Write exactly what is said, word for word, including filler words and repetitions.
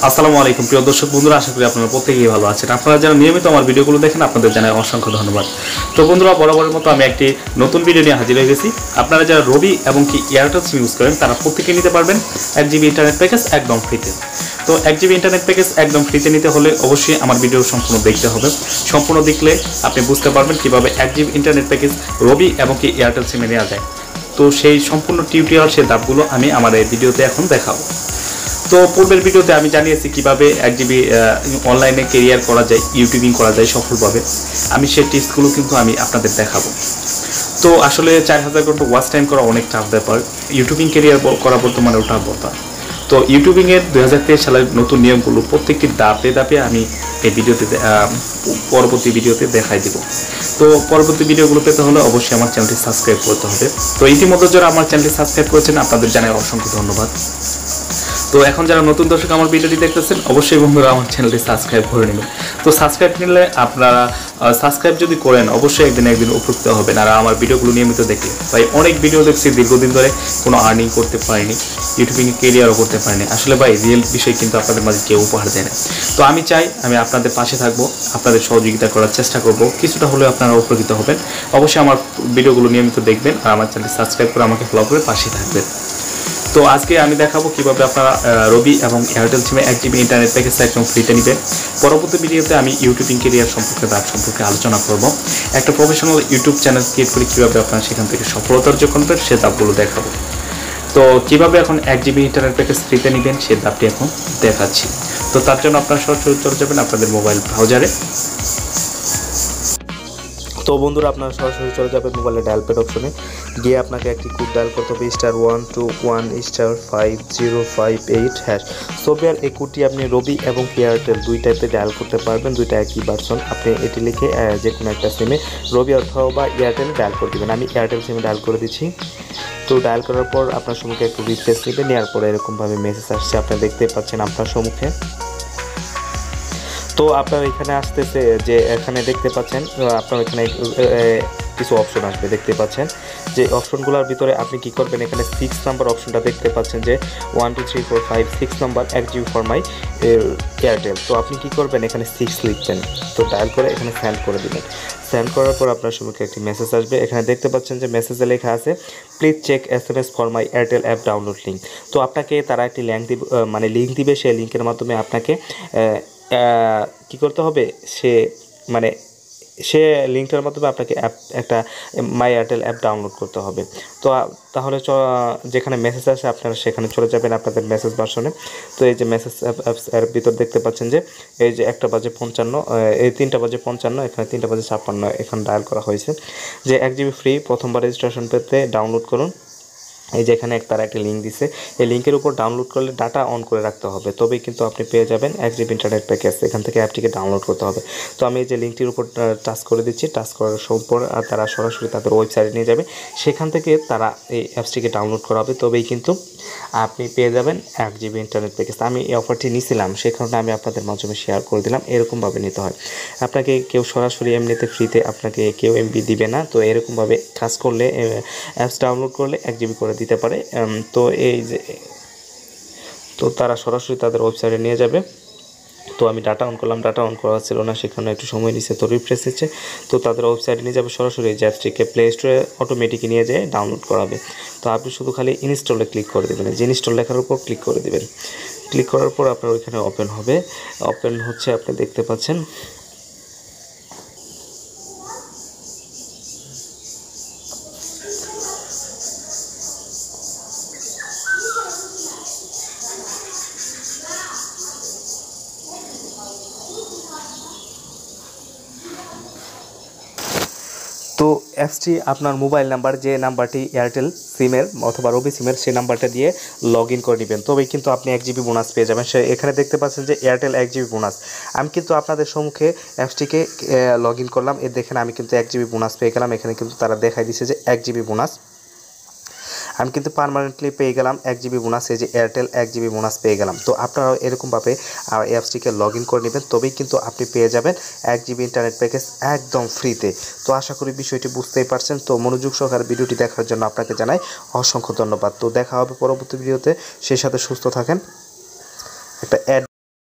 আসসালামু আলাইকুম প্রিয় দর্শক বন্ধুরা, আশা করি আপনারা প্রত্যেকেই ভালো আছেন। আপনারা যারা নিয়মিত আমার ভিডিওগুলো দেখেন আপনাদের জানাই অসংখ্য ধন্যবাদ। তো বন্ধুরা, বরাবরের মতো আমি একটি নতুন ভিডিও নিয়ে হাজির হয়ে গেছি। আপনারা যারা রবি এবং কি এয়ারটেল সিম ইউজ করেন তারা প্রত্যেকে নিতে পারবেন এক জিবি ইন্টারনেট প্যাকেজ একদম ফ্রিতে। তো এক জিবি ইন্টারনেট প্যাকেজ একদম ফ্রিতে নিতে হলে অবশ্যই আমার ভিডিও সম্পূর্ণ দেখতে হবে। সম্পূর্ণ দেখলে আপনি বুঝতে পারবেন কীভাবে এক জিবি ইন্টারনেট প্যাকেজ রবি এবং কি এয়ারটেল সিমে নেওয়া যায়। তো সেই সম্পূর্ণ টিউটোরিয়াল সেই ধাপগুলো আমি আমার এই ভিডিওতে এখন দেখাবো। তো পূর্বের ভিডিওতে আমি জানিয়েছি কিভাবে এক জিবি অনলাইনে কেরিয়ার করা যায়, ইউটিউবিং করা যায় সফলভাবে। আমি সেই টিপসগুলো কিন্তু আমি আপনাদের দেখাবো। তো আসলে চার হাজার ঘন্টা ওয়াচ টাইম করা অনেক টাফ ব্যাপার। ইউটিউবিং কেরিয়ার করা বর্তমানে ওটা ব্যাপার। তো ইউটিউবিংয়ের দুই হাজার তেইশ সালের নতুন নিয়মগুলো প্রত্যেকটি ধাপে ধাপে আমি এই ভিডিওতে পরবর্তী ভিডিওতে দেখাই দিব। তো পরবর্তী ভিডিওগুলো পেতে হলে অবশ্যই আমার চ্যানেলটি সাবস্ক্রাইব করতে হবে। তো ইতিমধ্যে যারা আমার চ্যানেলটি সাবস্ক্রাইব করেছেন আপনাদের জানাই অসংখ্য ধন্যবাদ। তো এখন যারা নতুন দর্শক আমার ভিডিওটি দেখতেছেন অবশ্যই বন্ধুরা আমার চ্যানেলটি সাবস্ক্রাইব করে নেবেন। তো সাবস্ক্রাইব নিলে আপনারা সাবস্ক্রাইব যদি করেন অবশ্যই একদিন একদিন উপকৃত হবেন আর আমার ভিডিওগুলো নিয়মিত দেখলে। তাই অনেক ভিডিও দেখছি দীর্ঘদিন ধরে কোনো আর্নিং করতে পারিনি, ইউটিউবিং কেরিয়ারও করতে পারিনি। আসলে ভাই রিয়েল বিষয় কিন্তু আপনাদের মাঝে কেউ উপহার দেয় না। তো আমি চাই আমি আপনাদের পাশে থাকবো, আপনাদের সহযোগিতা করার চেষ্টা করব, কিছুটা হলেও আপনারা উপকৃত হবেন। অবশ্যই আমার ভিডিওগুলো নিয়মিত দেখবেন আর আমার চ্যানেলটি সাবস্ক্রাইব করে আমাকে ফলো করে পাশে থাকবেন। তো আজকে আমি দেখাবো কিভাবে আপনারা রবি এবং এয়ারটেল সিমে এক জিবি ইন্টারনেট প্যাকেজটা একদম ফ্রিতে নেবেন। পরবর্তী ভিডিওতে আমি ইউটিউবিং কেরিয়ার সম্পর্কে তার সম্পর্কে আলোচনা করব। একটা প্রফেশনাল ইউটিউব চ্যানেল ক্রিয়েট করে কীভাবে আপনারা সেখান থেকে সফলতা অর্জন করবেন সে ধাপগুলো দেখাবো। তো কীভাবে এখন এক জিবি ইন্টারনেট প্যাকেজ ফ্রিতে নেবেন সে ধাপটি এখন দেখাচ্ছি। তো তার জন্য আপনারা সরাসরি চলে যাবেন আপনাদের মোবাইল ব্রাউজারে। তো বন্ধুরা, আপনারা সরাসরি চলে যাবেন মোবাইলে ডায়াল প্যাড অপশনে গিয়ে আপনাকে একটি কোড ডায়াল করতে হবে, star one two one star five zero five eight hash. Software এই কোডটি আপনি রবি এবং এয়ারটেল দুই টাইপে ডায়াল করতে পারবেন, দুইটা একই ভার্সন। আপনি এটি লিখে যে কোনো একটা সিমে রবি অথবা এয়ারটেল ডায়াল করে দেবেন। আমি এয়ারটেল সিমে ডায়াল করে দিচ্ছি। তো ডায়াল করার পর আপনার সম্মুখে একটু রিফ্রেশ নেবে, নেওয়ার পরে এরকমভাবে মেসেজ আসছে, আপনারা দেখতে পাচ্ছেন আপনার সম্মুখে। তো আপনার এখানে আসতেছে যে এখানে দেখতে পাচ্ছেন আপনার এখানে কিছু অপশন আসবে, দেখতে পাচ্ছেন যে অপশনগুলোর ভিতরে আপনি কি করবেন, এখানে সিক্স নাম্বার অপশনটা দেখতে পাচ্ছেন যে one two three four five six number এক জিবি ফর মাই এয়ারটেল। তো আপনি কি করবেন, এখানে সিক্স লিখবেন। তো ডায়াল করে এখানে সেন্ড করে দিবেন। সেন্ড করার পর আপনার সম্মুখে একটি মেসেজ আসবে। এখানে দেখতে পাচ্ছেন যে মেসেজে লেখা আছে please check S M S for my Airtel app download link. তো আপনাকে তারা একটি লিঙ্ক দিবে, মানে লিঙ্ক দিবে, সেই লিঙ্কের মাধ্যমে আপনাকে কী করতে হবে, সে মানে সে লিঙ্কটার মাধ্যমে আপনাকে অ্যাপ একটা মাই এয়ারটেল অ্যাপ ডাউনলোড করতে হবে। তো তাহলে যেখানে মেসেজ আসে আপনারা সেখানে চলে যাবেন আপনাদের মেসেজ ভার্সনে। তো এই যে মেসেজ অ্যাপস এর ভিতর দেখতে পাচ্ছেন যে এই যে একটা বাজে পঞ্চান্ন, এই তিনটা বাজে পঞ্চান্ন, এখানে তিনটা বাজে ছাপ্পান্ন এখানে ডায়াল করা হয়েছে যে এক জিবি ফ্রি প্রথমবার রেজিস্ট্রেশন পেতে ডাউনলোড করুন। এই যে এখানে তারা একটা লিঙ্ক দিছে, এই লিঙ্কের উপর ডাউনলোড করলে ডাটা অন করে রাখতে হবে, তবেই কিন্তু আপনি পেয়ে যাবেন এক জিবি ইন্টারনেট প্যাকেজ। এখান থেকে অ্যাপটিকে ডাউনলোড করতে হবে। তো আমি এই যে লিঙ্কটির উপর টাচ করে দিচ্ছি, টাচ করার পর তারা সরাসরি তাদের ওয়েবসাইটে নিয়ে যাবে, সেখান থেকে তারা এই অ্যাপসটিকে ডাউনলোড করা হবে, তবেই কিন্তু আপনি পেয়ে যাবেন এক জিবি ইন্টারনেট প্যাকেজ। আমি এই অফারটি নিয়েছিলাম সেই কারণে আমি আপনাদের মাধ্যমে শেয়ার করে দিলাম। এরকমভাবে নিতে হয়, আপনাকে কেউ সরাসরি এমনিতে ফ্রিতে আপনাকে কেউ এমবি দিবে না। তো এরকমভাবে কাজ করলে অ্যাপস ডাউনলোড করলে এক জিবি করে দিতে পারে। তো এই যে তো তারা সরাসরি তাদের ওয়েবসাইটে নিয়ে যাবে। তো আমি ডাটা অন করলাম, ডাটা অন করা ছিল না, সেখানে একটু সময় নিচ্ছে, তো রিফ্রেশ হচ্ছে। তো তাদের ওয়েবসাইটে নিয়ে যাবে, সরাসরি এই অ্যাপসটিকে প্লে স্টোরে অটোমেটিকই নিয়ে যেয়ে ডাউনলোড করাবে। তো আপনি শুধু খালি ইনস্টলে ক্লিক করে দেবেন, যে ইনস্টল লেখার উপর ক্লিক করে দেবেন। ক্লিক করার পর আপনার ওইখানে ওপেন হবে, ওপেন হচ্ছে আপনি দেখতে পাচ্ছেন। তো অ্যাপসটি আপনার মোবাইল নাম্বার, যে নাম্বারটি এয়ারটেল সিমের অথবা রবি সিমের, সেই নাম্বারটা দিয়ে লগ ইন করে নেবেন, তবেই কিন্তু আপনি এক জিবি বোনাস পেয়ে যাবেন। সে এখানে দেখতে পাচ্ছেন যে এয়ারটেল এক জিবি বোনাস। আমি কিন্তু আপনাদের সম্মুখে অ্যাপসটিকে লগ ইন করলাম, এর দেখেন আমি কিন্তু এক জিবি বোনাস পেয়ে গেলাম। এখানে কিন্তু তারা দেখাই দিচ্ছে যে এক জিবি বোনাস আমি কিন্তু পার্মানেন্টলি পেয়ে গেলাম এক জিবি বোনাস। এই যে এয়ারটেল এক জিবি বোনাস পেয়ে গেলাম। তো আপনারাও এরকমভাবে অ্যাপসটিকে লগ ইন করে নেবেন, তবেই কিন্তু আপনি পেয়ে যাবেন এক জিবি ইন্টারনেট প্যাকেজ একদম ফ্রিতে। তো আশা করি বিষয়টি বুঝতেই পারছেন। তো মনোযোগ সহকারে ভিডিওটি দেখার জন্য আপনাকে জানাই অসংখ্য ধন্যবাদ। তো দেখা হবে পরবর্তী ভিডিওতে, সেই সাথে সুস্থ থাকেন। একটা অ্যাড